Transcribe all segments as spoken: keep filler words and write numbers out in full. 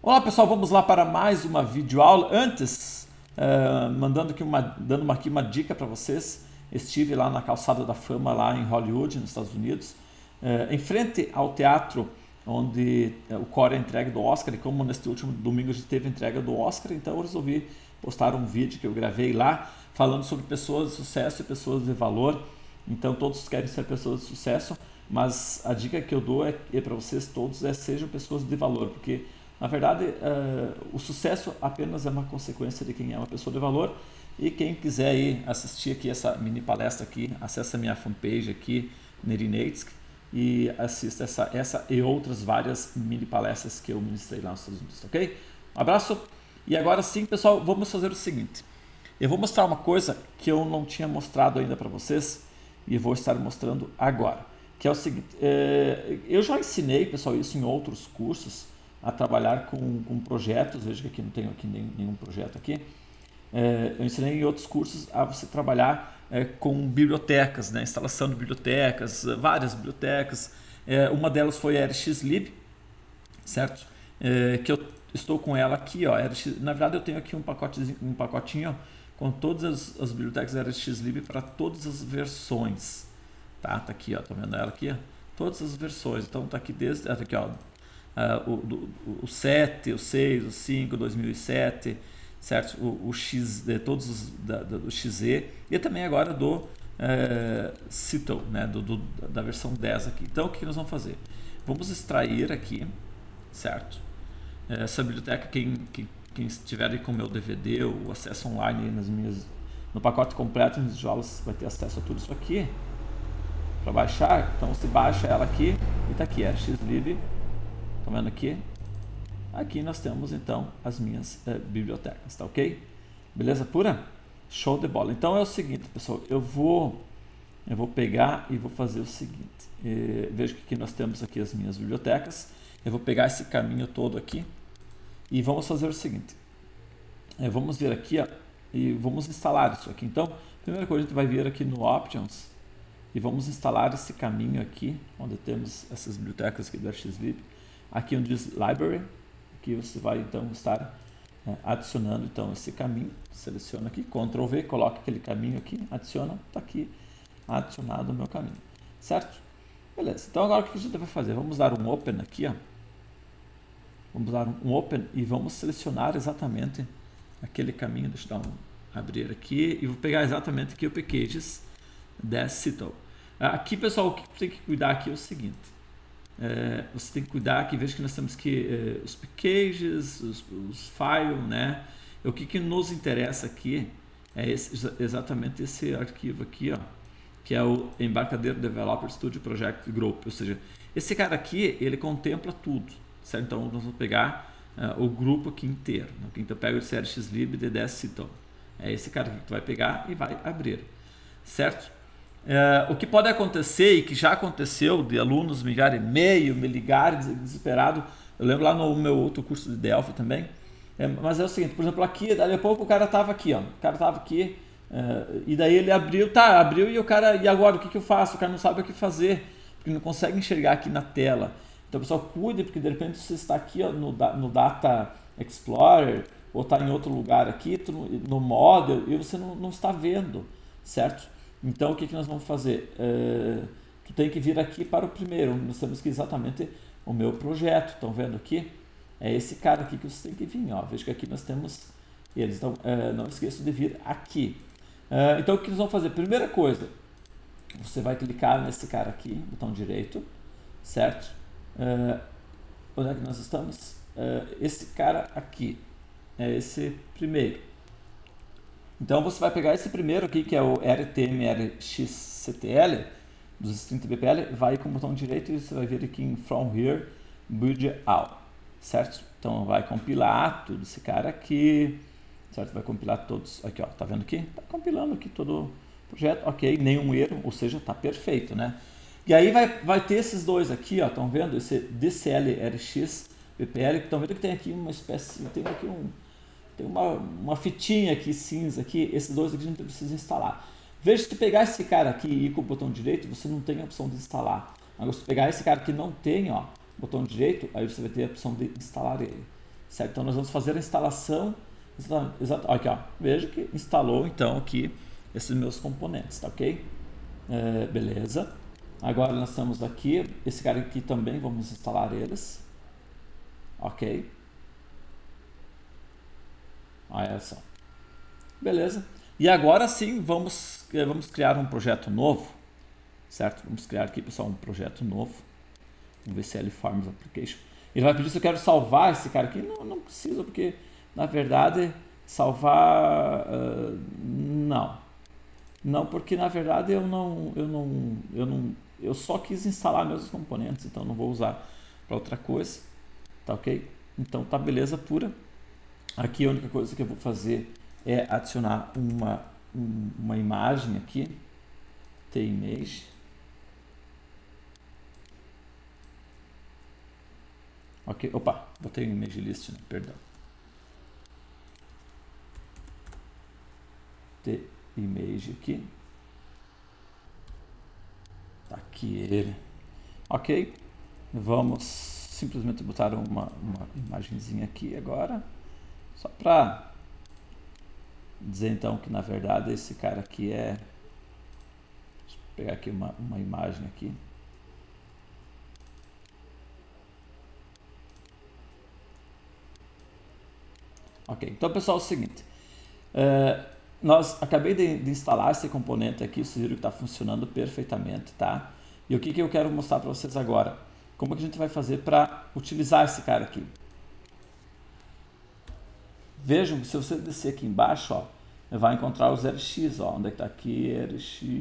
Olá pessoal, vamos lá para mais uma videoaula. Antes, uh, mandando aqui uma, dando uma, aqui uma dica para vocês. Estive lá na Calçada da Fama, lá em Hollywood, nos Estados Unidos, uh, em frente ao teatro onde o Core é entregue do Oscar. E como neste último domingo a gente teve a entrega do Oscar, então eu resolvi postar um vídeo que eu gravei lá, falando sobre pessoas de sucesso e pessoas de valor. Então todos querem ser pessoas de sucesso, mas a dica que eu dou é, é para vocês todos é sejam pessoas de valor, porque na verdade, uh, o sucesso apenas é uma consequência de quem é uma pessoa de valor. E quem quiser aí assistir aqui essa mini palestra aqui, acessa a minha fanpage aqui, Nerinetsky, e assista essa, essa e outras várias mini palestras que eu ministrei lá nos Estados Unidos, ok? Um abraço. E agora sim, pessoal, vamos fazer o seguinte. Eu vou mostrar uma coisa que eu não tinha mostrado ainda para vocês e vou estar mostrando agora. Que é o seguinte, é, eu já ensinei, pessoal, isso em outros cursos, a trabalhar com, com projetos. Veja que aqui não tenho aqui nenhum, nenhum projeto aqui. É, eu ensinei em outros cursos a você trabalhar é, com bibliotecas, né? Instalação de bibliotecas, várias bibliotecas. É, uma delas foi a R X Lib, certo? É, que eu estou com ela aqui, ó. R X, na verdade eu tenho aqui um pacotinho, um pacotinho ó, com todas as, as bibliotecas R X Lib para todas as versões. Tá, tá aqui, ó. Tá vendo ela aqui? Ó? Todas as versões. Então tá aqui desde, tá aqui, ó. Uh, o, do, o sete, o seis, o cinco, dois mil e sete, certo? O, o X, de, todos os da, do X E e também agora do uh, Citl, né? Do, do, da versão dez aqui. Então o que nós vamos fazer? Vamos extrair aqui, certo? Essa biblioteca, quem, quem, quem estiver aí com o meu D V D, o acesso online nas minhas, no pacote completo nas videoaulas, vai ter acesso a tudo isso aqui para baixar. Então você baixa ela aqui e está aqui, é Xlib. Estão vendo aqui? Aqui nós temos então as minhas eh, bibliotecas, tá ok? Beleza pura? Show de bola. Então é o seguinte, pessoal, eu vou eu vou pegar e vou fazer o seguinte. Eh, veja que aqui nós temos aqui as minhas bibliotecas. Eu vou pegar esse caminho todo aqui e vamos fazer o seguinte. Eh, vamos vir aqui, ó, e vamos instalar isso aqui. Então, a primeira coisa, a gente vai vir aqui no Options e vamos instalar esse caminho aqui, onde temos essas bibliotecas aqui do R X Lib. Aqui onde diz Library, aqui você vai então estar é, adicionando então esse caminho. Seleciona aqui, control V, coloca aquele caminho aqui, adiciona, está aqui adicionado o meu caminho, certo? Beleza, então agora o que a gente vai fazer? Vamos dar um Open aqui, ó. Vamos dar um Open e vamos selecionar exatamente aquele caminho. Deixa eu dar um, abrir aqui e vou pegar exatamente aqui o Packages da Citl. Aqui, pessoal, o que tem que cuidar aqui é o seguinte. É, você tem que cuidar que veja que nós temos que é, os packages, os, os files, né? O que, que nos interessa aqui é esse, exatamente esse arquivo aqui, ó, que é o Embarcadero Developer Studio Project Group. Ou seja, esse cara aqui ele contempla tudo, certo? Então nós vamos pegar uh, o grupo aqui inteiro. Então pega o C R X Lib D dez Citl. É esse cara aqui que tu vai pegar e vai abrir, certo? É, o que pode acontecer, e que já aconteceu, de alunos me enviarem e-mail, me ligarem desesperado. Eu lembro lá no meu outro curso de Delphi também. É, mas é o seguinte, por exemplo, aqui, dali a pouco o cara estava aqui, ó. O cara estava aqui, é, e daí ele abriu, tá, abriu e o cara, e agora o que, que eu faço? O cara não sabe o que fazer, porque não consegue enxergar aqui na tela. Então, pessoal, cuide, porque de repente você está aqui, ó, no, no Data Explorer, ou está em outro lugar aqui, no Model, e você não, não está vendo, certo? Então o que, que nós vamos fazer? Uh, tu tem que vir aqui para o primeiro. Nós temos que exatamente o meu projeto. Estão vendo aqui? É esse cara aqui que você tem que vir. Ó. Veja que aqui nós temos eles. Então uh, não esqueça de vir aqui. Uh, então o que nós vamos fazer? Primeira coisa, você vai clicar nesse cara aqui, botão direito, certo? Uh, onde é que nós estamos? Uh, esse cara aqui. É esse primeiro. Então você vai pegar esse primeiro aqui, que é o R T M R X C T L, dos string B P L, vai com o botão direito e você vai vir aqui em From Here, Build All, certo? Então vai compilar tudo esse cara aqui, certo? Vai compilar todos, aqui ó, tá vendo aqui? Tá compilando aqui todo o projeto, ok, nenhum erro, ou seja, tá perfeito, né? E aí vai, vai ter esses dois aqui, ó, estão vendo? Esse D C L R X B P L, estão vendo que tem aqui uma espécie, tem aqui um... Tem uma, uma fitinha aqui cinza aqui, esses dois aqui a gente precisa instalar. Veja, se tu pegar esse cara aqui e ir com o botão direito, você não tem a opção de instalar. Agora, se tu pegar esse cara que não tem, ó, botão direito, aí você vai ter a opção de instalar ele. certo? Então nós vamos fazer a instalação, exato, aqui ó, veja que instalou então aqui esses meus componentes, tá ok? É, beleza. Agora nós estamos aqui, esse cara aqui também, vamos instalar eles, ok? Olha só, beleza. E agora sim, vamos, vamos criar um projeto novo, certo? Vamos criar aqui, pessoal, um projeto novo. Vamos ver se é L Forms Application. Ele vai pedir se eu quero salvar esse cara aqui. Não, não precisa, porque na verdade salvar uh, não. Não, porque na verdade eu não, eu não, eu não, eu só quis instalar meus componentes, então não vou usar para outra coisa, tá ok? Então tá beleza pura. Aqui a única coisa que eu vou fazer é adicionar uma, um, uma imagem aqui, T-Image. Ok, opa, botei um image list, né? Perdão. T-Image aqui. Tá aqui ele. Ok, vamos simplesmente botar uma, uma imagenzinha aqui agora, só para dizer então que na verdade esse cara aqui é, deixa eu pegar aqui uma, uma imagem aqui, ok. Então pessoal, é o seguinte, uh, nós acabei de, de instalar esse componente aqui, vocês viram que está funcionando perfeitamente, tá? E o que, que eu quero mostrar para vocês agora, como que a gente vai fazer para utilizar esse cara aqui. Vejam, se você descer aqui embaixo, ó, vai encontrar os R X, ó, onde é que tá aqui, R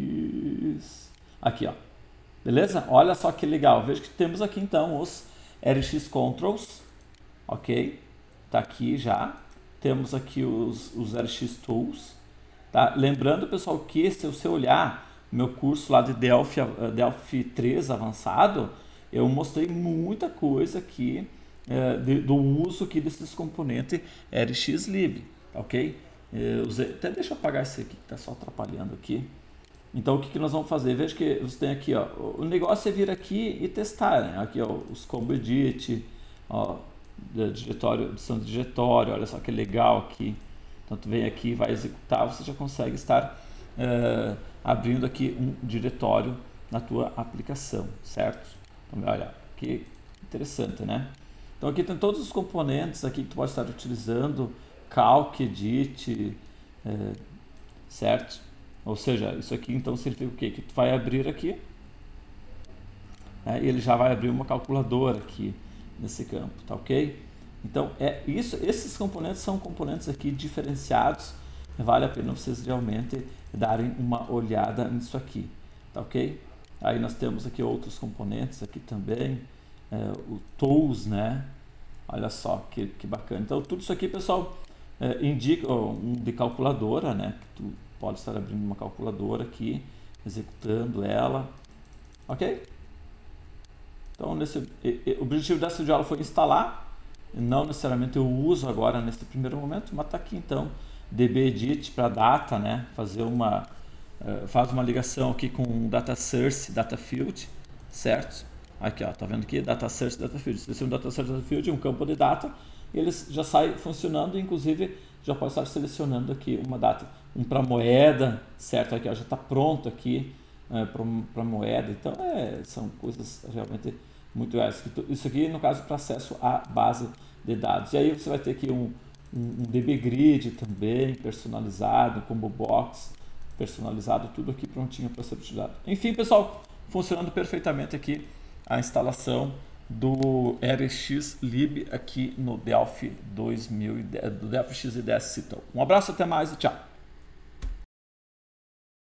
X, aqui, ó, beleza? Olha só que legal, veja que temos aqui então os R X Controls, ok? Tá aqui já, temos aqui os, os R X Tools, tá? Lembrando, pessoal, que se você olhar meu curso lá de Delphi, Delphi três avançado, eu mostrei muita coisa aqui, É, de, do uso aqui desses componentes R X Lib, ok? Eu usei, até deixa eu apagar esse aqui que está só atrapalhando aqui. Então o que, que nós vamos fazer? Veja que você tem aqui, ó, o negócio é vir aqui e testar, né? Aqui, ó, os combo edit, ó, diretório, edição de diretório, olha só que legal aqui. Então tu vem aqui, vai executar, você já consegue estar é, abrindo aqui um diretório na tua aplicação, certo? Então, olha, que interessante, né? Então aqui tem todos os componentes aqui que tu pode estar utilizando, Calc, Edit, é, certo? Ou seja, isso aqui então significa o quê? Que tu vai abrir aqui, né, e ele já vai abrir uma calculadora aqui nesse campo, tá ok? Então é isso, esses componentes são componentes aqui diferenciados, vale a pena vocês realmente darem uma olhada nisso aqui, tá ok? Aí nós temos aqui outros componentes aqui também, é, o Tools, né? Olha só que, que bacana. Então tudo isso aqui, pessoal, é, indica um de calculadora, né? Que tu pode estar abrindo uma calculadora aqui, executando ela, ok? Então nesse, e, o objetivo dessa videoaula foi instalar, não necessariamente eu uso agora nesse primeiro momento, mas tá aqui então dbedit para data, né? Fazer uma uh, faz uma ligação aqui com data source, data field, certo? Aqui, ó, tá vendo aqui? Data source, data field. Se você um data source, data field, um campo de data, e eles já sai funcionando, inclusive já pode estar selecionando aqui uma data, um para moeda, certo? Aqui, ó, já está pronto aqui é, para moeda. Então, é, são coisas realmente muito legais. Isso aqui, no caso, para acesso à base de dados. E aí você vai ter aqui um, um, um dbgrid também, personalizado, combo box, personalizado, tudo aqui prontinho para ser utilizado. Enfim, pessoal, funcionando perfeitamente aqui a instalação do R X Lib aqui no Delphi dois mil e dez, do Delphi X I D E S Citadel. Um abraço, até mais e tchau!